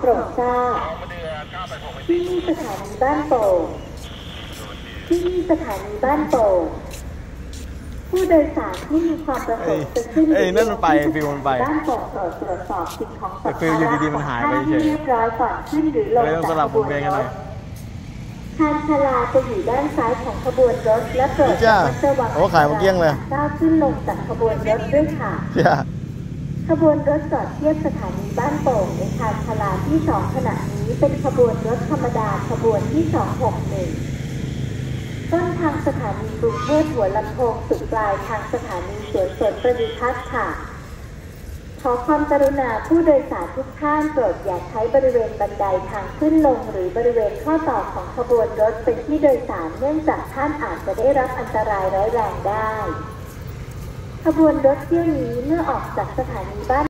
รดทราบที่นี่สถานีบ้านโป่งที่นี่สถานีบ้านโป่งผู้โดยสารที่มีความประสงค์จะขึ้นเรือที่สถานีบ้านโป่งโปรดตรวจสอบสิ่งของสัมภาระให้เรียบร้อยก่อนขึ้นหรือลงจากขบวนรถชานชาลาจะอยู่ด้านซ้ายของขบวนรถและโปรดระมัดระวังก้าวขึ้นลงจากขบวนรถด้วยค่ะขบวนรถจอดเทียบสถานีบ้านโป่งในชานชาลาที่2ขณะนี้เป็นขบวนรถธรรมดาขบวนที่261ต้นทางสถานีกรุงเทพหัวลำโพงสุดปลายทางสถานีสวนสนประดิพัฒน์ค่ะขอความกรุณาผู้โดยสารทุกท่านโปรดอย่าใช้บริเวณบันไดทางขึ้นลงหรือบริเวณข้อต่อของขบวนรถเป็นที่โดยสารเนื่องจากท่านอาจจะได้รับอันตรายร้ายแรงได้ขบวนรถเที่ยวนี้เมื่อออกจากสถานีบ้าน